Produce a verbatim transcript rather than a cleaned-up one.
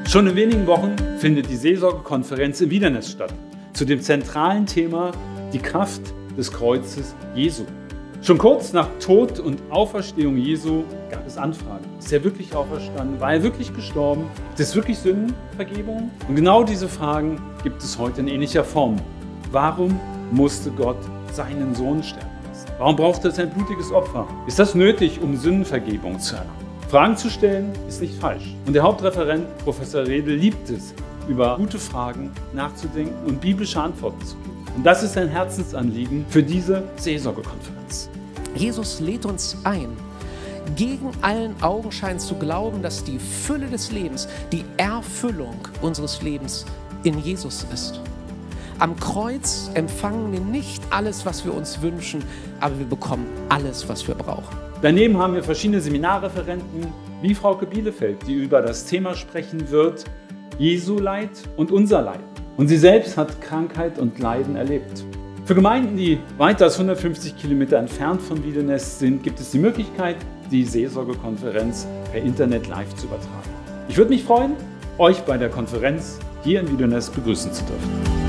Schon in wenigen Wochen findet die Seelsorgekonferenz in Wiedernest statt, zu dem zentralen Thema die Kraft des Kreuzes Jesu. Schon kurz nach Tod und Auferstehung Jesu gab es Anfragen. Ist er wirklich auferstanden? War er wirklich gestorben? Ist es wirklich Sündenvergebung? Und genau diese Fragen gibt es heute in ähnlicher Form. Warum musste Gott seinen Sohn sterben lassen? Warum brauchte es ein blutiges Opfer? Ist das nötig, um Sündenvergebung zu erlangen? Fragen zu stellen ist nicht falsch. Und der Hauptreferent, Professor Redl, liebt es, über gute Fragen nachzudenken und biblische Antworten zu geben. Und das ist ein Herzensanliegen für diese Seelsorgekonferenz. Jesus lädt uns ein, gegen allen Augenschein zu glauben, dass die Fülle des Lebens, die Erfüllung unseres Lebens in Jesus ist. Am Kreuz empfangen wir nicht alles, was wir uns wünschen, aber wir bekommen alles, was wir brauchen. Daneben haben wir verschiedene Seminarreferenten wie Frauke Bielefeld, die über das Thema sprechen wird, Jesu Leid und unser Leid. Und sie selbst hat Krankheit und Leiden erlebt. Für Gemeinden, die weiter als hundertfünfzig Kilometer entfernt von Wiedernest sind, gibt es die Möglichkeit, die Seelsorgekonferenz per Internet live zu übertragen. Ich würde mich freuen, euch bei der Konferenz hier in Wiedernest begrüßen zu dürfen.